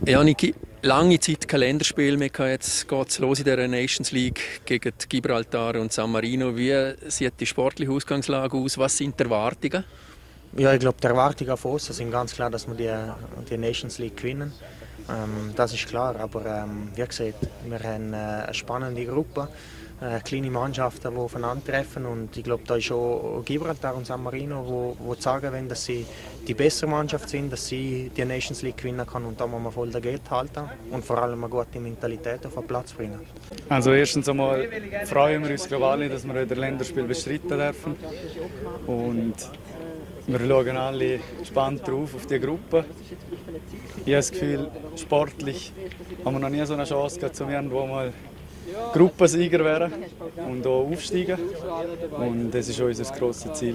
Ja, Niki, lange Zeit kein Länderspiel mehr gehabt. Jetzt geht es los in der Nations League gegen die Gibraltar und San Marino. Wie sieht die sportliche Ausgangslage aus? Was sind die Erwartungen? Ja, ich glaube, die Erwartungen von uns sind ganz klar, dass wir die Nations League gewinnen. Das ist klar, aber wie gesagt, wir haben eine spannende Gruppe, kleine Mannschaften, die aufeinandertreffen, und ich glaube, da ist auch Gibraltar und San Marino, wo sagen wollen, dass sie die bessere Mannschaft sind, dass sie die Nations League gewinnen kann, und da muss man voll dagegen halten und vor allem eine gute Mentalität auf den Platz bringen. Also erstens einmal freuen wir uns global, dass wir wieder Länderspiel bestreiten dürfen, und wir schauen alle gespannt drauf auf die Gruppe. Ich habe das Gefühl, sportlich haben wir noch nie so eine Chance gehabt, um irgendwo mal Gruppensieger werden und auch aufsteigen. Und das ist unser grosses Ziel.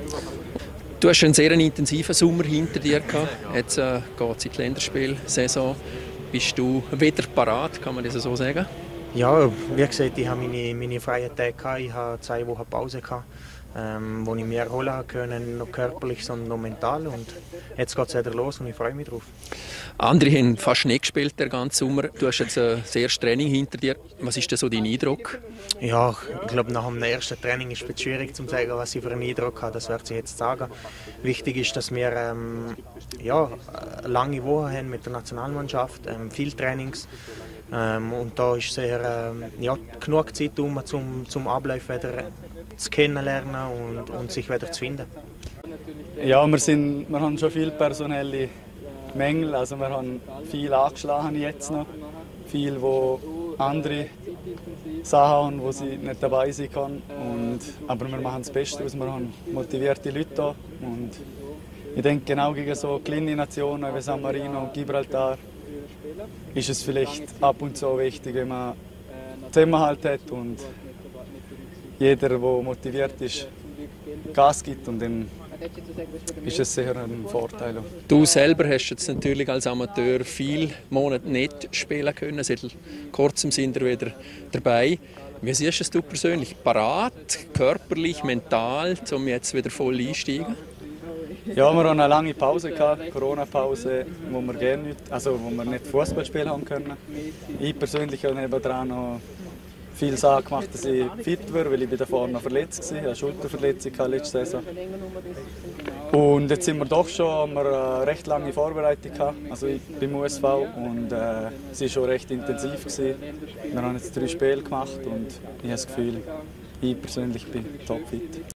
Du hast einen sehr intensiven Sommer hinter dir gehabt. Jetzt geht es in die Länderspielsaison. Bist du wieder parat, kann man das so sagen? Ja, wie gesagt, ich habe meine freien Tage gehabt. Ich hatte 2 Wochen Pause gehabt, wo ich mehr erholen konnte, nicht nur körperlich, sondern auch mental. Und jetzt geht es wieder los und ich freue mich drauf. Andere haben fast nicht gespielt, der ganze Sommer. Du hast jetzt ein sehr Training hinter dir. Was ist denn so dein Eindruck? Ja, ich glaube, nach dem ersten Training ist es schwierig zu sagen, was ich für einen Eindruck habe. Das werde ich jetzt sagen. Wichtig ist, dass wir eine lange Woche haben mit der Nationalmannschaft, viele Trainings. Und da ist sehr genug Zeit, zum Ablauf wieder zu kennenlernen und sich wieder zu finden. Ja, wir haben schon viele personelle Mängel. Also wir haben viel angeschlagen jetzt noch. Viel, wo andere Sachen haben, wo sie nicht dabei sein können. Aber wir machen das Beste aus. Wir haben motivierte Leute da. Und ich denke, genau gegen so kleine Nationen wie San Marino und Gibraltar ist es vielleicht ab und zu wichtig, wenn man Zusammenhalt hat und jeder, der motiviert ist, Gas gibt, und dann ist es sicher ein Vorteil. Du selber hast jetzt natürlich als Amateur viele Monate nicht spielen können. Seit kurzem sind wir wieder dabei. Wie siehst du persönlich? Parat, körperlich, mental, um jetzt wieder voll einsteigen? Ja, wir haben eine lange Pause gehabt, Corona-Pause, wo wir nicht Fußball spielen haben können. Ich persönlich habe nebenan noch viele Sachen gemacht, dass ich fit war, weil ich davor noch verletzt war. Ich hatte eine Schulterverletzung letzte Saison. Und jetzt sind wir doch schon, haben wir eine recht lange Vorbereitung gehabt. Also ich bin im USV, und es war schon recht intensiv gewesen. Wir haben jetzt 3 Spiele gemacht und ich habe das Gefühl, ich persönlich bin topfit.